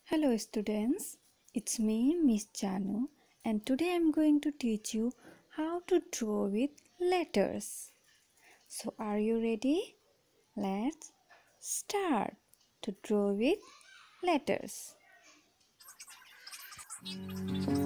Hello students, it's me Miss Jahnu and today I'm going to teach you how to draw with letters. So are you ready? Let's start to draw with letters.